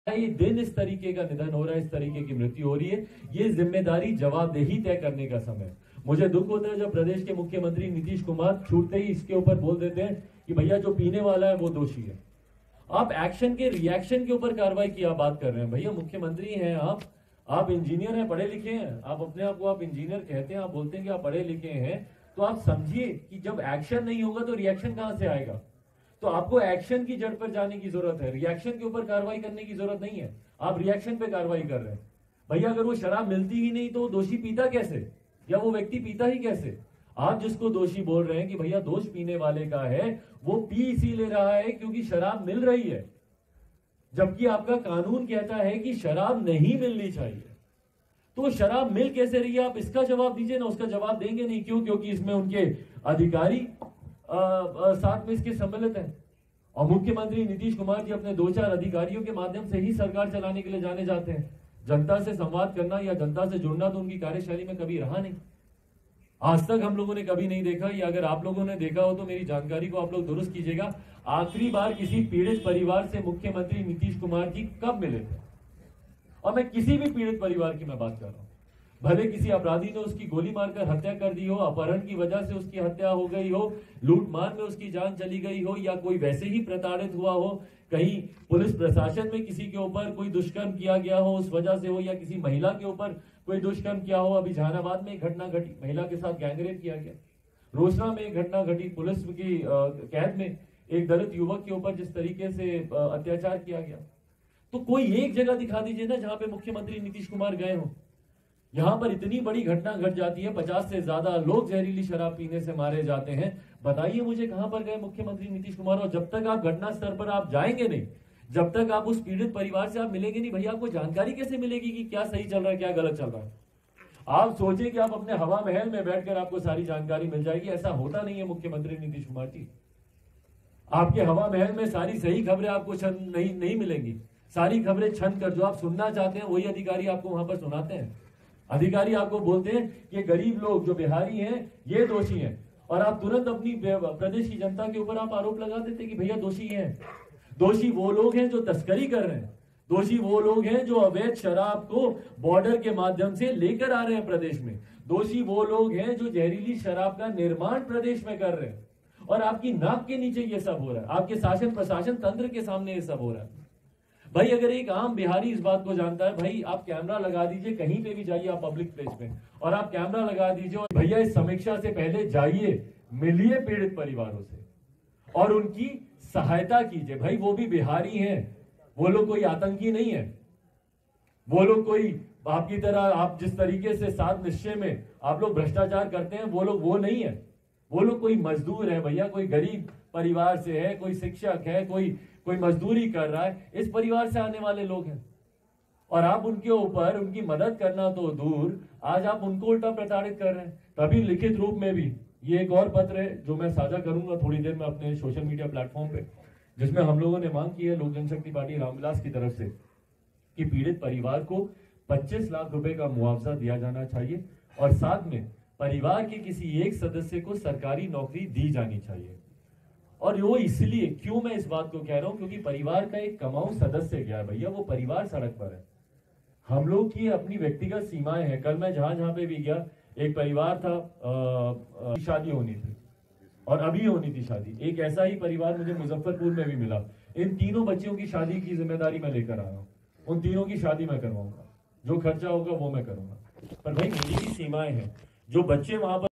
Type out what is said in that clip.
ये दिन इस तरीके का निधन हो रहा है, इस तरीके की मृत्यु हो रही है, ये जिम्मेदारी जवाबदेही तय करने का समय। मुझे दुख होता है जब प्रदेश के मुख्यमंत्री नीतीश कुमार छूटते ही इसके ऊपर बोल देते हैं कि भैया जो पीने वाला है वो दोषी है। आप एक्शन के रिएक्शन के ऊपर कार्रवाई की आप बात कर रहे हैं। भैया मुख्यमंत्री हैं आप इंजीनियर हैं, पढ़े लिखे हैं, आप अपने आप को आप इंजीनियर कहते हैं, आप बोलते हैं कि आप पढ़े लिखे हैं, तो आप समझिए कि जब एक्शन नहीं होगा तो रिएक्शन कहां से आएगा। तो आपको एक्शन की जड़ पर जाने की जरूरत है, रिएक्शन के ऊपर कार्रवाई करने की जरूरत नहीं है। आप रिएक्शन पे कार्रवाई कर रहे हैं। भैया अगर वो शराब मिलती ही नहीं तो वो दोषी पीता कैसे, या वो व्यक्ति पीता ही कैसे। आप जिसको दोषी बोल रहे हैं कि भैया दोष पीने वाले का है, वो पी इसीलिए रहा है क्योंकि शराब मिल रही है, जबकि आपका कानून कहता है कि शराब नहीं मिलनी चाहिए। तो शराब मिल कैसे रही है, आप इसका जवाब दीजिए ना। उसका जवाब देंगे नहीं, क्यों? क्योंकि इसमें उनके अधिकारी साथ में इसके सम्मिलित है। और मुख्यमंत्री नीतीश कुमार जी अपने 2-4 अधिकारियों के माध्यम से ही सरकार चलाने के लिए जाने जाते हैं। जनता से संवाद करना या जनता से जुड़ना तो उनकी कार्यशैली में कभी रहा नहीं। आज तक हम लोगों ने कभी नहीं देखा, या अगर आप लोगों ने देखा हो तो मेरी जानकारी को आप लोग दुरुस्त कीजिएगा। आखिरी बार किसी पीड़ित परिवार से मुख्यमंत्री नीतीश कुमार जी कब मिले थे? और मैं किसी भी पीड़ित परिवार की मैं बात कर रहा हूं, भले किसी अपराधी ने उसकी गोली मारकर हत्या कर दी हो, अपहरण की वजह से उसकी हत्या हो गई हो, लूटमार में उसकी जान चली गई हो, या कोई वैसे ही प्रताड़ित हुआ हो, कहीं पुलिस प्रशासन में किसी के ऊपर कोई दुष्कर्म किया गया हो उस वजह से हो, या किसी महिला के ऊपर कोई दुष्कर्म किया हो। अभी जहानाबाद में एक घटना घटी, महिला के साथ गैंगरेप किया गया। रोसड़ा में एक घटना घटी, पुलिस की कैद में एक दलित युवक के ऊपर जिस तरीके से अत्याचार किया गया। तो कोई एक जगह दिखा दीजिए ना जहां पे मुख्यमंत्री नीतीश कुमार गए हो। यहां पर इतनी बड़ी घटना घट जाती है, 50 से ज्यादा लोग जहरीली शराब पीने से मारे जाते हैं। बताइए मुझे कहां पर गए मुख्यमंत्री नीतीश कुमार। और जब तक आप घटना स्तर पर आप जाएंगे नहीं, जब तक आप उस पीड़ित परिवार से आप मिलेंगे नहीं, भैया आपको जानकारी कैसे मिलेगी कि क्या सही चल रहा है क्या गलत चल रहा है। आप सोचें कि आप अपने हवा महल में बैठकर आपको सारी जानकारी मिल जाएगी, ऐसा होता नहीं है मुख्यमंत्री नीतीश कुमार जी। आपके हवा महल में सारी सही खबरें आपको नहीं मिलेंगी। सारी खबरें छन कर जो आप सुनना चाहते हैं वही अधिकारी आपको वहां पर सुनाते हैं। अधिकारी आपको बोलते हैं कि गरीब लोग जो बिहारी हैं ये दोषी हैं, और आप तुरंत अपनी प्रदेश की जनता के ऊपर आप आरोप लगा देते हैं कि भैया दोषी हैं। दोषी वो लोग हैं जो तस्करी कर रहे हैं, दोषी वो लोग हैं जो अवैध शराब को बॉर्डर के माध्यम से लेकर आ रहे हैं प्रदेश में, दोषी वो लोग हैं जो जहरीली शराब का निर्माण प्रदेश में कर रहे हैं। और आपकी नाक के नीचे ये सब हो रहा है, आपके शासन प्रशासन तंत्र के सामने ये सब हो रहा है। भाई अगर एक आम बिहारी इस बात को जानता है, भाई आप कैमरा लगा दीजिए, कहीं पे भी जाइए आप पब्लिक प्लेस पे, और आप कैमरा लगा दीजिए, और भैया इस समीक्षा से पहले जाइए, मिलिए पीड़ित परिवारों से और उनकी सहायता कीजिए। भाई वो भी बिहारी हैं, वो लोग कोई आतंकी नहीं है, वो लोग कोई आपकी तरह आप जिस तरीके से सात निश्चय में आप लोग भ्रष्टाचार करते हैं, वो लोग वो नहीं है। वो लोग कोई मजदूर है भैया, कोई गरीब परिवार से है, कोई शिक्षक है, कोई मजदूरी कर रहा है, इस परिवार से आने वाले लोग हैं। और आप उनके ऊपर उनकी मदद करना तो दूर, आज आप उनको उल्टा प्रताड़ित कर रहे हैं। तभी लिखित रूप में भी ये एक और पत्र है जो मैं साझा करूंगा थोड़ी देर में अपने सोशल मीडिया प्लेटफॉर्म पे, जिसमें हम लोगों ने मांग की है लोक जनशक्ति पार्टी रामविलास की तरफ से कि पीड़ित परिवार को 25 लाख रुपए का मुआवजा दिया जाना चाहिए, और साथ में परिवार के किसी एक सदस्य को सरकारी नौकरी दी जानी चाहिए। और वो इसलिए क्यों मैं इस बात को कह रहा हूं, क्योंकि परिवार का एक कमाऊ सदस्य गया भैया, वो परिवार सड़क पर है। हम लोग की अपनी व्यक्तिगत सीमाएं हैं। कल मैं जहां पे भी गया, एक परिवार था, शादी होनी थी और अभी होनी थी शादी। एक ऐसा ही परिवार मुझे मुजफ्फरपुर में भी मिला। इन तीनों बच्चियों की शादी की जिम्मेदारी मैं लेकर आया हूँ, उन तीनों की शादी मैं करवाऊंगा, जो खर्चा होगा वो मैं करूंगा। पर भाई मेरी भी सीमाएं हैं। जो बच्चे वहां पर